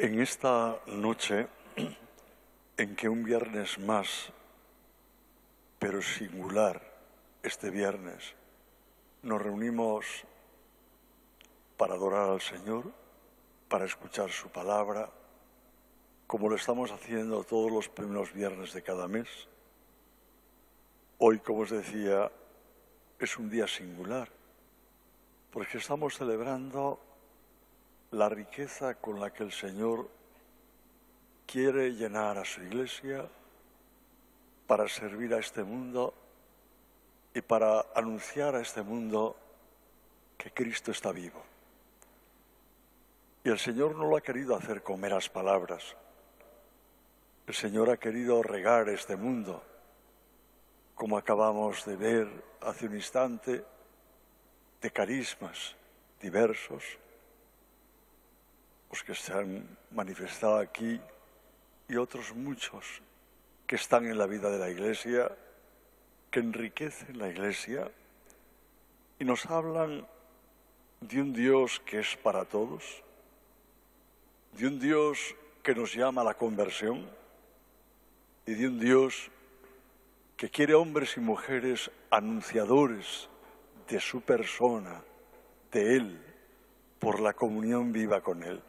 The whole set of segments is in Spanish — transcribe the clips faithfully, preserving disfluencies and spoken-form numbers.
En esta noche, en que un viernes más, pero singular, este viernes, nos reunimos para adorar al Señor, para escuchar su palabra, como lo estamos haciendo todos los primeros viernes de cada mes. Hoy, como os decía, es un día singular, porque estamos celebrando la riqueza con la que el Señor quiere llenar a su Iglesia para servir a este mundo y para anunciar a este mundo que Cristo está vivo. Y el Señor no lo ha querido hacer con meras palabras. El Señor ha querido regar este mundo, como acabamos de ver hace un instante, de carismas diversos, los que se han manifestado aquí y otros muchos que están en la vida de la Iglesia, que enriquecen la Iglesia y nos hablan de un Dios que es para todos, de un Dios que nos llama a la conversión y de un Dios que quiere hombres y mujeres anunciadores de su persona, de Él, por la comunión viva con Él.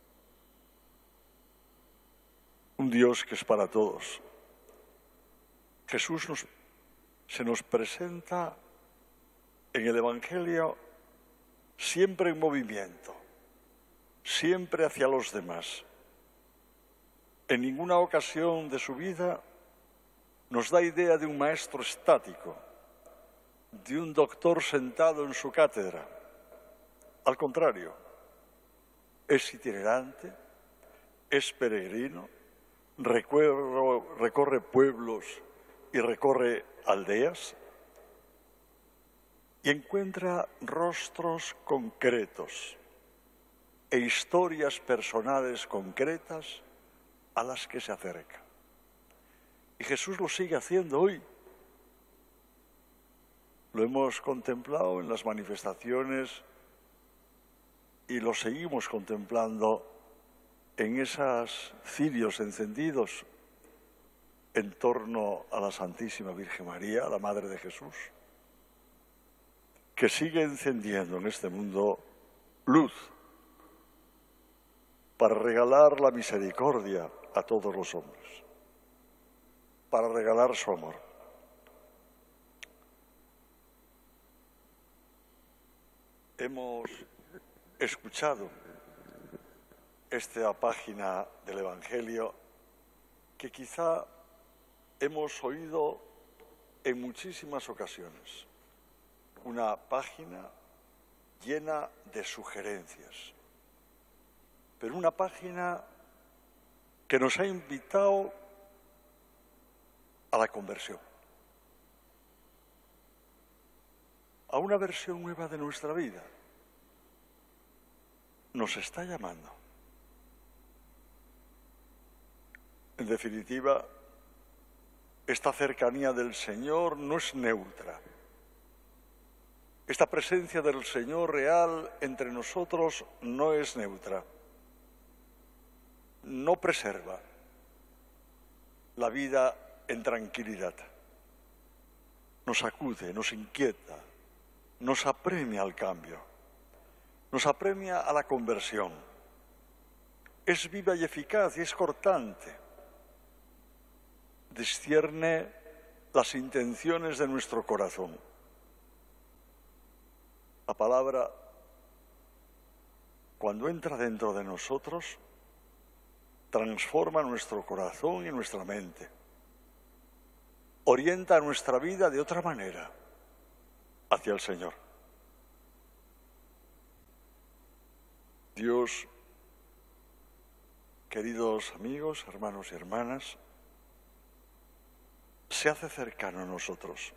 Un Dios que es para todos. Jesús nos, se nos presenta en el Evangelio siempre en movimiento, siempre hacia los demás. En ninguna ocasión de su vida nos da idea de un maestro estático, de un doctor sentado en su cátedra. Al contrario, es itinerante, es peregrino, recorre, recorre pueblos y recorre aldeas y encuentra rostros concretos e historias personales concretas a las que se acerca. Y Jesús lo sigue haciendo hoy. Lo hemos contemplado en las manifestaciones y lo seguimos contemplando en esos cirios encendidos en torno a la Santísima Virgen María, la Madre de Jesús, que sigue encendiendo en este mundo luz para regalar la misericordia a todos los hombres, para regalar su amor. Hemos escuchado esta página del Evangelio que quizá hemos oído en muchísimas ocasiones. Una página llena de sugerencias, pero una página que nos ha invitado a la conversión, a una versión nueva de nuestra vida. Nos está llamando. En definitiva, esta cercanía del Señor no es neutra. Esta presencia del Señor real entre nosotros no es neutra. No preserva la vida en tranquilidad. Nos acude, nos inquieta, nos apremia al cambio, nos apremia a la conversión. Es viva y eficaz y es cortante. Discierne las intenciones de nuestro corazón. La palabra, cuando entra dentro de nosotros, transforma nuestro corazón y nuestra mente. Orienta nuestra vida de otra manera hacia el Señor. Dios, queridos amigos, hermanos y hermanas, se hace cercano a nosotros.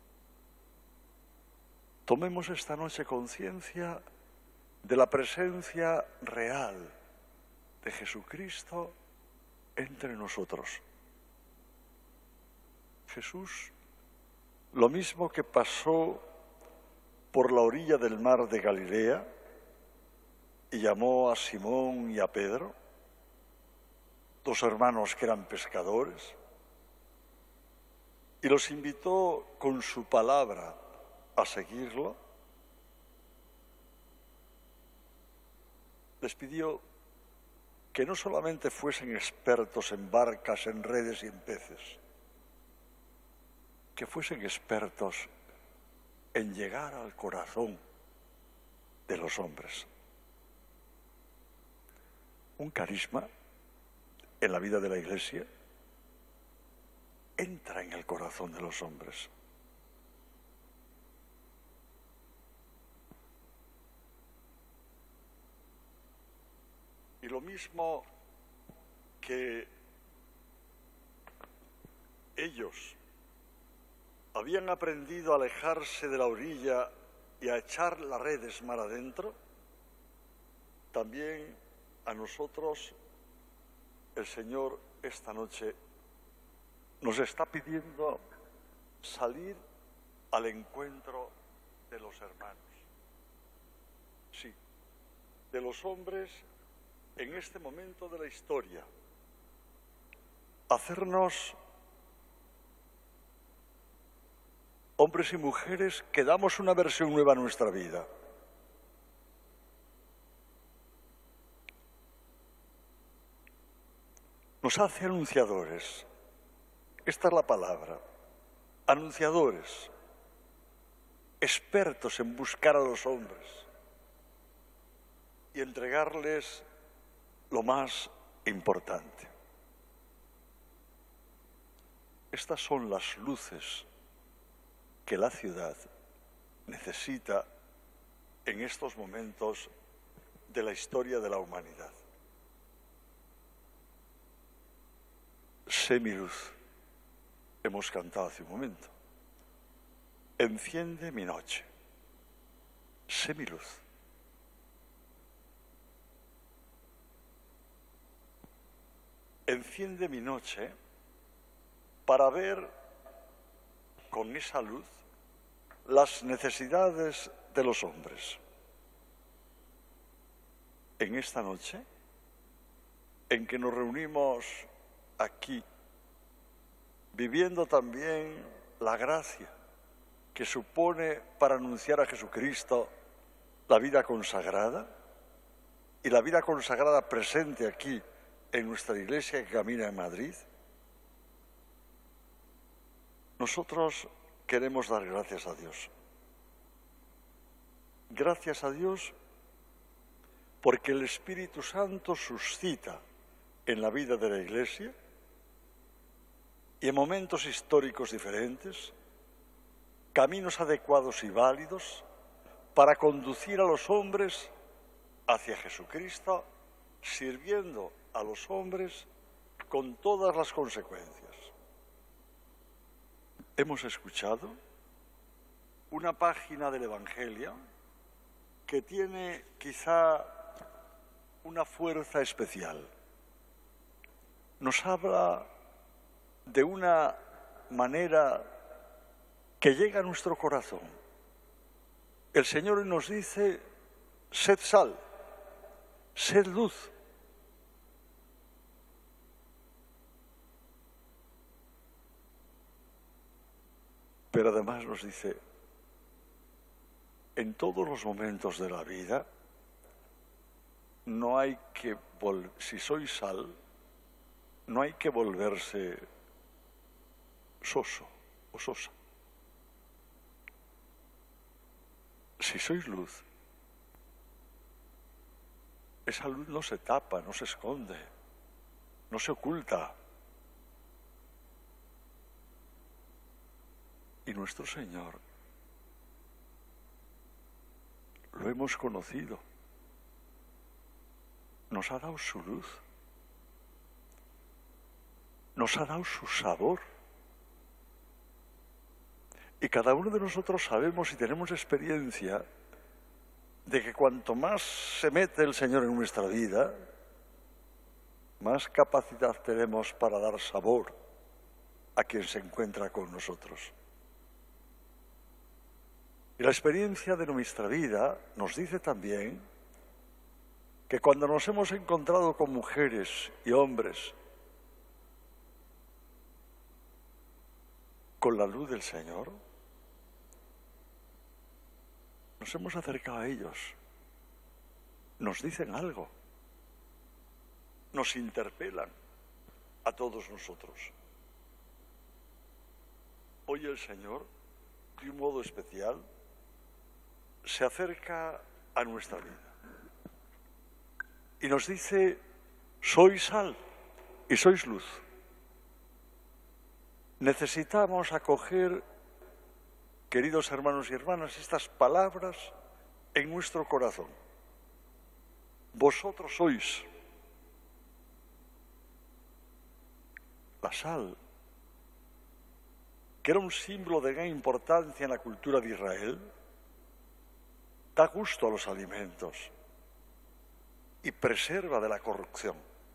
Tomemos esta noche conciencia de la presencia real de Jesucristo entre nosotros. Jesús, lo mismo que pasó por la orilla del mar de Galilea y llamó a Simón y a Pedro, dos hermanos que eran pescadores, y los invitó con su palabra a seguirlo. Les pidió que no solamente fuesen expertos en barcas, en redes y en peces, que fuesen expertos en llegar al corazón de los hombres. Un carisma en la vida de la Iglesia entra en el corazón de los hombres. Y lo mismo que ellos habían aprendido a alejarse de la orilla y a echar las redes mar adentro, también a nosotros el Señor esta noche nos está pidiendo salir al encuentro de los hermanos. Sí, de los hombres en este momento de la historia. Hacernos hombres y mujeres que damos una versión nueva a nuestra vida. Nos hace anunciadores. Esta es la palabra. Anunciadores. Expertos en buscar a los hombres y entregarles lo más importante. Estas son las luces que la ciudad necesita en estos momentos de la historia de la humanidad. Sé mi luz, hemos cantado hace un momento. Enciende mi noche, sé mi luz. Enciende mi noche para ver con esa luz las necesidades de los hombres. En esta noche, en que nos reunimos aquí, viviendo también la gracia que supone para anunciar a Jesucristo la vida consagrada, y la vida consagrada presente aquí en nuestra iglesia que camina en Madrid, nosotros queremos dar gracias a Dios. Gracias a Dios porque el Espíritu Santo suscita en la vida de la Iglesia y en momentos históricos diferentes caminos adecuados y válidos para conducir a los hombres hacia Jesucristo, sirviendo a los hombres con todas las consecuencias. Hemos escuchado una página del Evangelio que tiene quizá una fuerza especial. Nos habla de una manera que llega a nuestro corazón. El Señor nos dice, sed sal, sed luz. Pero además nos dice, en todos los momentos de la vida, no hay que, si sois sal, no hay que volverse soso o sosa. Si sois luz, esa luz no se tapa, no se esconde, no se oculta. Y nuestro Señor lo hemos conocido, nos ha dado su luz, nos ha dado su sabor. Y cada uno de nosotros sabemos y tenemos experiencia de que cuanto más se mete el Señor en nuestra vida, más capacidad tenemos para dar sabor a quien se encuentra con nosotros. Y la experiencia de nuestra vida nos dice también que cuando nos hemos encontrado con mujeres y hombres con la luz del Señor, nos hemos acercado a ellos, nos dicen algo, nos interpelan a todos nosotros. Hoy el Señor, de un modo especial, se acerca a nuestra vida y nos dice: sois sal y sois luz. Necesitamos acoger, queridos hermanos y hermanas, estas palabras en nuestro corazón. Vosotros sois la sal, que era un símbolo de gran importancia en la cultura de Israel, da gusto a los alimentos y preserva de la corrupción.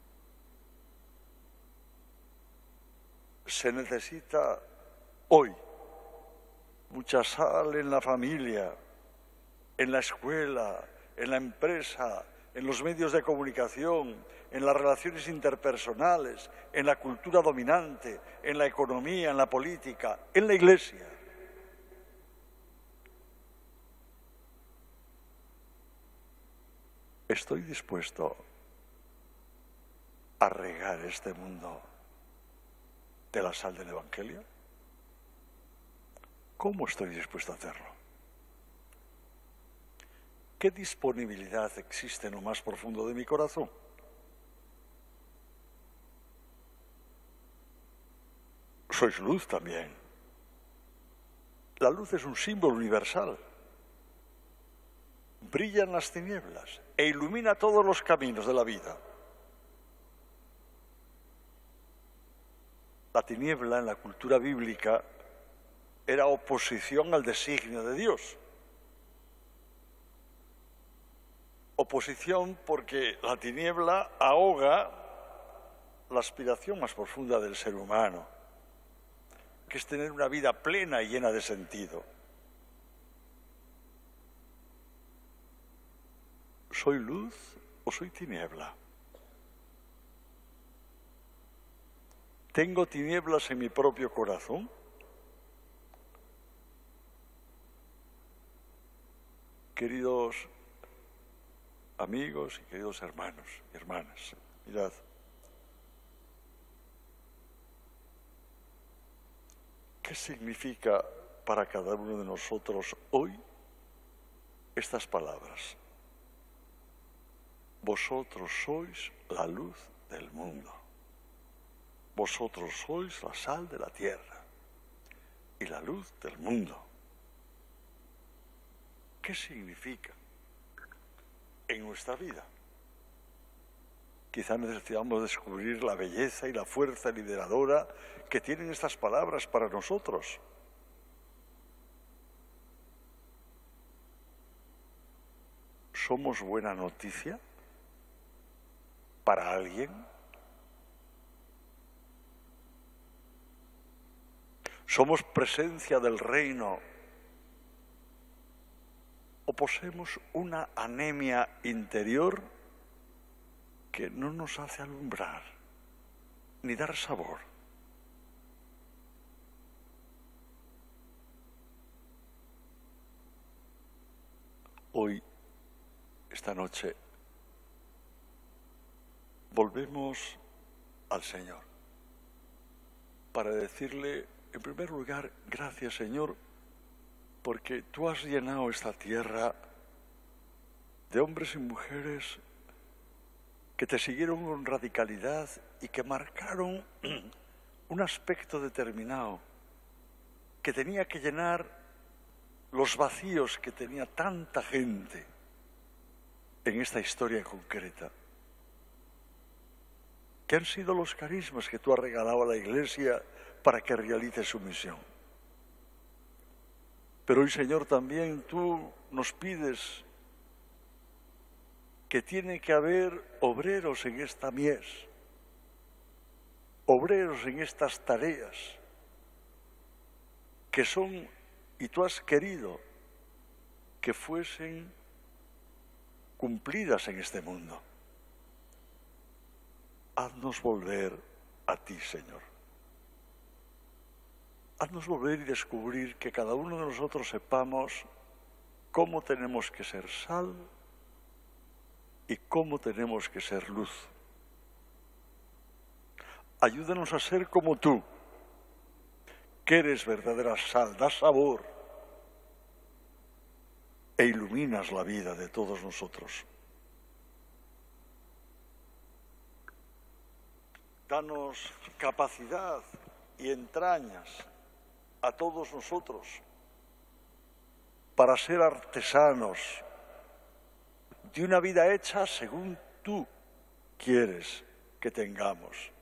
Se necesita hoy mucha sal en la familia, en la escuela, en la empresa, en los medios de comunicación, en las relaciones interpersonales, en la cultura dominante, en la economía, en la política, en la Iglesia. ¿Estoy dispuesto a regar este mundo de la sal del Evangelio? ¿Cómo estoy dispuesto a hacerlo? ¿Qué disponibilidad existe en lo más profundo de mi corazón? Sois luz también. La luz es un símbolo universal. Brilla en las tinieblas e ilumina todos los caminos de la vida. La tiniebla en la cultura bíblica era oposición al designio de Dios. Oposición porque la tiniebla ahoga la aspiración más profunda del ser humano, que es tener una vida plena y llena de sentido. ¿Soy luz o soy tiniebla? ¿Tengo tinieblas en mi propio corazón? Queridos amigos y queridos hermanos y hermanas, mirad, ¿qué significa para cada uno de nosotros hoy estas palabras? Vosotros sois la luz del mundo. Vosotros sois la sal de la tierra y la luz del mundo. ¿Qué significa en nuestra vida? Quizá necesitamos descubrir la belleza y la fuerza liberadora que tienen estas palabras para nosotros. ¿Somos buena noticia para alguien? ¿Somos presencia del reino o poseemos una anemia interior que no nos hace alumbrar ni dar sabor? Hoy, esta noche, volvemos al Señor para decirle, en primer lugar, gracias, Señor, porque tú has llenado esta tierra de hombres y mujeres que te siguieron con radicalidad y que marcaron un aspecto determinado que tenía que llenar los vacíos que tenía tanta gente en esta historia concreta, que han sido los carismas que tú has regalado a la Iglesia para que realice su misión. Pero hoy, Señor, también tú nos pides que tiene que haber obreros en esta mies, obreros en estas tareas, que son, y tú has querido, que fuesen cumplidas en este mundo. Haznos volver a ti, Señor. haznos volver y descubrir que cada uno de nosotros sepamos cómo tenemos que ser sal y cómo tenemos que ser luz. Ayúdanos a ser como tú, que eres verdadera sal, das sabor e iluminas la vida de todos nosotros. Danos capacidad y entrañas a todos nosotros para ser artesanos de una vida hecha según tú quieres que tengamos.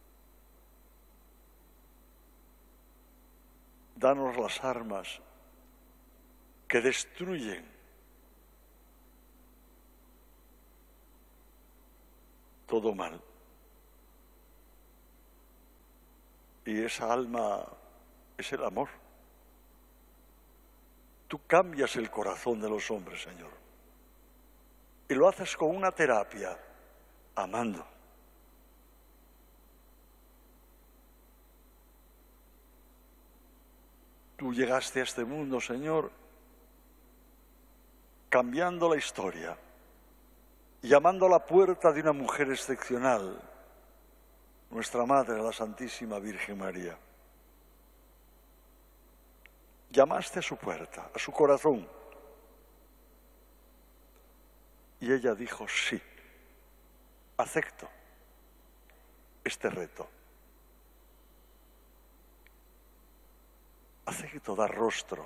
Danos las armas que destruyen todo mal. Y esa alma es el amor. Tú cambias el corazón de los hombres, Señor. Y lo haces con una terapia, amando. Tú llegaste a este mundo, Señor, cambiando la historia, llamando a la puerta de una mujer excepcional, nuestra Madre, la Santísima Virgen María. Llamaste a su puerta, a su corazón, y ella dijo, sí, acepto este reto. Acepto dar rostro.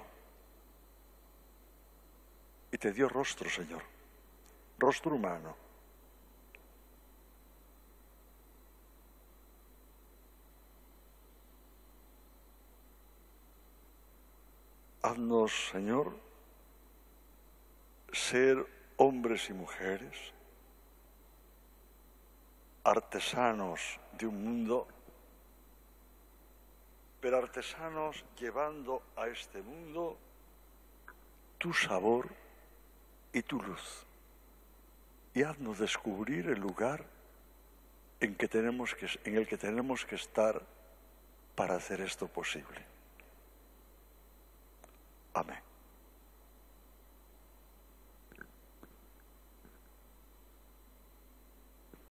Y te dio rostro, Señor, rostro humano. Haznos, Señor, ser hombres y mujeres, artesanos de un mundo, pero artesanos llevando a este mundo tu sabor y tu luz. Y haznos descubrir el lugar en, que tenemos que, en el que tenemos que estar para hacer esto posible. Amén.